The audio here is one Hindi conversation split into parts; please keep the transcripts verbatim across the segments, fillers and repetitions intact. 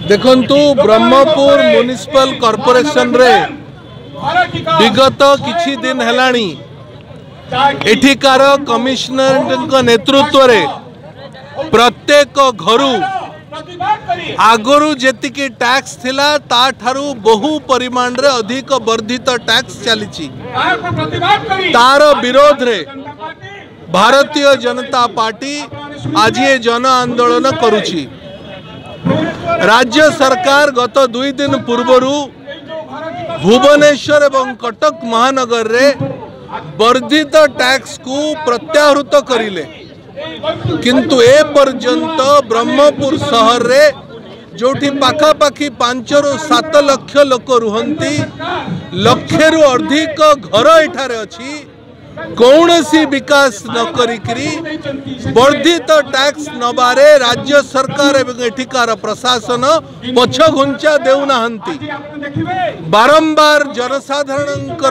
देखंतु ब्रह्मपुर म्युनिसिपल कॉर्पोरेशन रे विगत किछि दिन हेलानी एठिकार कमिश्नर नेतृत्व रे प्रत्येक घरु आगरु जेतिकी टैक्स थिला ता ठारू बहु परिमाण रे अधिक वर्धित टैक्स चलीची। तार विरोध रे भारतीय जनता पार्टी आज ये जन आंदोलन करुची। राज्य सरकार गत दुई दिन पूर्वरु भुवनेश्वर एवं कटक महानगर रे वर्धित टैक्स को प्रत्याहृत करिले, किंतु ए पर्यंत ब्रह्मपुर शहर रे जोठी पाखापाखि पांच रु सात लक्ष लोक रुहंती, लक्षे रु अधिक घर एठारे अछि, कौनसी विकास न करिकरी वर्धित टैक्स नबारे राज्य सरकार एवं एठिकार प्रशासन पछ घुंचा देउनाहंती। बारंबार जनसाधारणंकर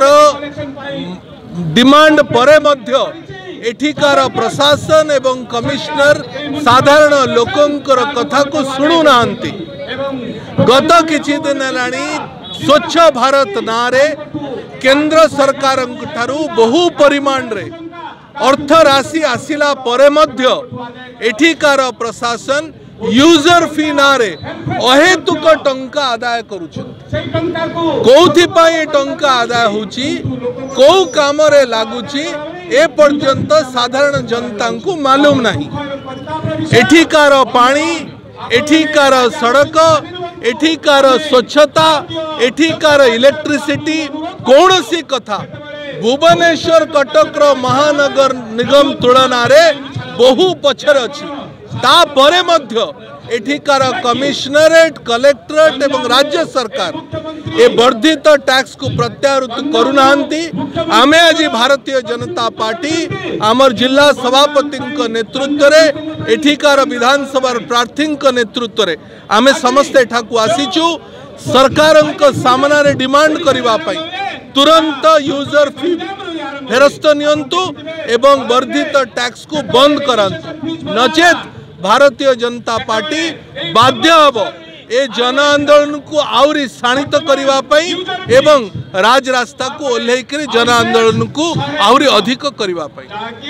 डिमांड परे मध्य एठिकार प्रशासन एवं कमिश्नर साधारण लोकंकर कथा को शुणु नाहंती। गत किछि दिन हेलानी स्वच्छ भारत नारे केंद्र सरकार ठारू बहु परिमाण रे अर्थ राशि आसिला परे मध्य एठिकार प्रशासन यूजर फी नारे अहेतुक टंका आदाय करुछन। कोथि पाई टंका आदाय होची, को काम रे लागुची, ए पर्यंत साधारण जनता को मालूम नहीं। एठिकार पानी, एठिकार सड़क, एठिकार स्वच्छता, एठिकार इलेक्ट्रिसिटी कौन सी कथा भुवनेश्वर कटक महानगर निगम तुलना रे बहु पछर अछि। ता परे मध्य एठिकार कमिश्नरेट, कलेक्टरेट एवं राज्य सरकार ए वर्धित टैक्स को प्रत्याहृत करुनाहंती। आमे आज भारतीय जनता पार्टी आमर जिला सभापति नेतृत्व रे एठिकार विधानसभा प्रार्थी नेतृत्व रे आमे समस्त एठाकू आसीचु सरकार सामना रे डिमांड करिवा पई तुरंत यूजर फी फेरस्त नियंतु एवं वर्धित टैक्स को बंद करंतु, नचेत भारतीय जनता पार्टी बाध्य हब ए जन आंदोलन को आउरी शाणित करिवा पई एवं राज रास्ता को ओल्हेकरी जन आंदोलन को आउरी अधिक करिवा पई।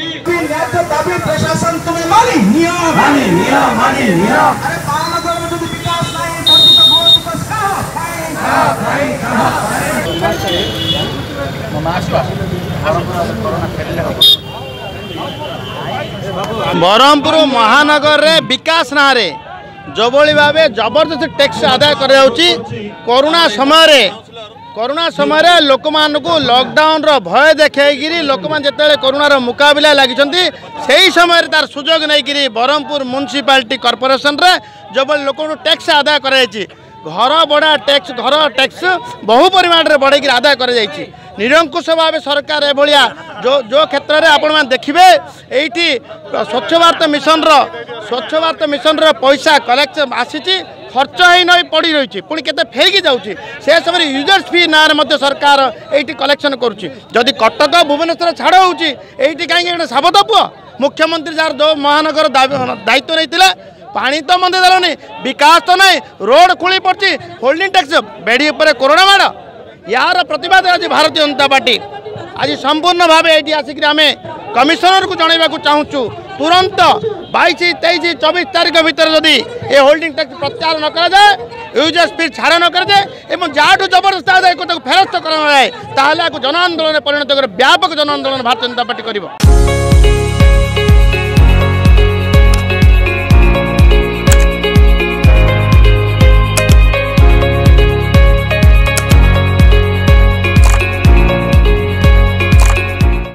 ब्रह्मपुर महानगर रे विकास ना रे जबली भाव जबरदस्त टैक्स आदाय करोना समय रे कोरोना समय रे लोक मानकु लॉकडाउन रो भय देखैगिरी लोक मान जेतेले कोरोना रो मुकाबला लागिचंती सेही समय रे तार सुजोग नैगिरी ब्रह्मपुर म्युनिसिपालिटी कॉर्पोरेशन रे जबल लोक टैक्स आदाय करायछि। घर बड़ा टैक्स घर टैक्स बहु परिमाण रे बढ़ेगी आदाय कर जाइछि। निरंकुश भाव सरकार एभलिया जो जो क्षेत्र में आपण मैंने देखिए एठी स्वच्छ भारत मिशन रो स्वच्छ भारत मिशन रो पैसा कलेक्शन आसी खर्च ही नहीं पड़ी रही पुणी केते फेरिकी जाऊँगी से समय यूजर्स फी ना सरकार एठी कलेक्शन करुच्ची। जदि कटक भुवनेश्वर छाड़ होती कहीं साबत पुआ मुख्यमंत्री जार जो महानगर दायित्व नहीं पानी तो मंदे देनी विकास तो नहीं रोड खुली पड़ी होल्डिंग टैक्स बेड़ी पर कोरोना माड़ यार प्रतिवाद आज भारतीय जनता पार्टी आज संपूर्ण भाव ये आसिक आम कमिशनर को जनवाक चाहूँ तुरंत बाईस तेईस चौबीस तारीख भितर जदि ये होल्डिंग टैक्स प्रत्याहार न करा जाए यूजर्स फी छाड़ न कर जाए जहाँ जबरदस्त आदाय फेरस्त कराए जन आंदोलन परिणत कर व्यापक जन आंदोलन भारतीय जनता पार्टी कर।